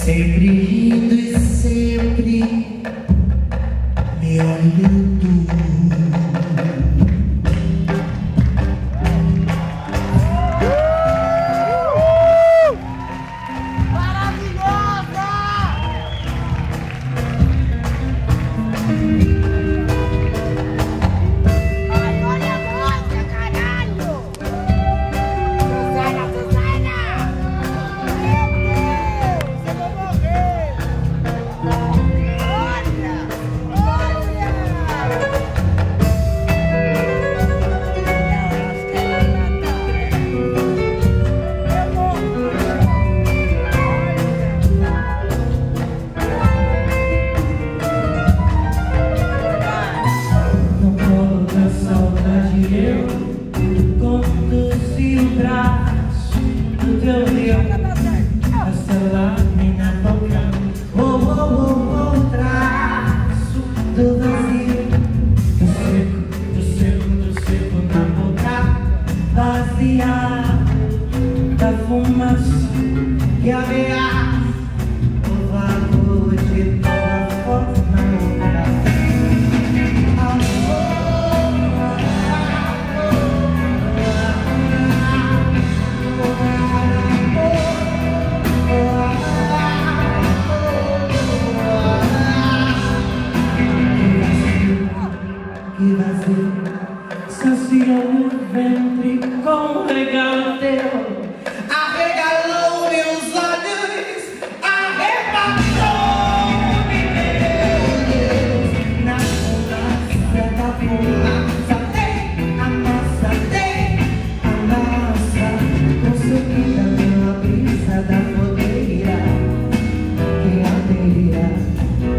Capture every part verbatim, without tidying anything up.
sempre rindo e sempre me olhando. Da fumaça que ameaça o valor de toda forma humana. Que vazio saciou meu ventre com um regalo teu. Arregalou meus olhos, arrebatou-me, meu Deus. Na fumaça da fumaça tem a nossa, tem a nossa, consumida pela brisa da fogueira que ardeia.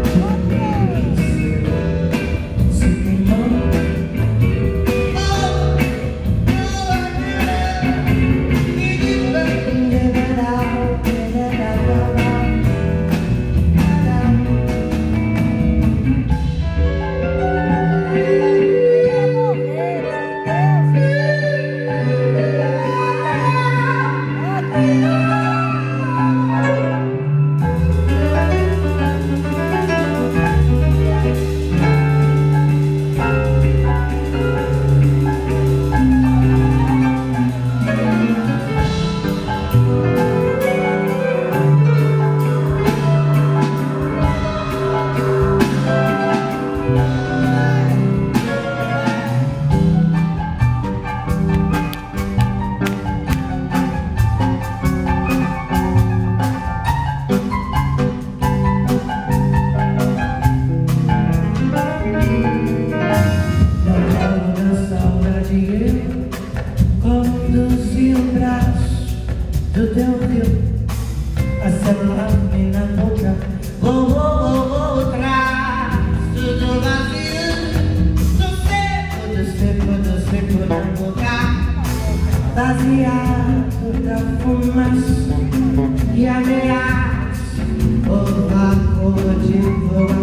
Conduzi o braço do teu rio, acelar-me na boca, oh, oh, oh, oh, traço do vazio, do seco, do seco, do seco na boca, baseado da fumaça que ameaça o vácuo de voar.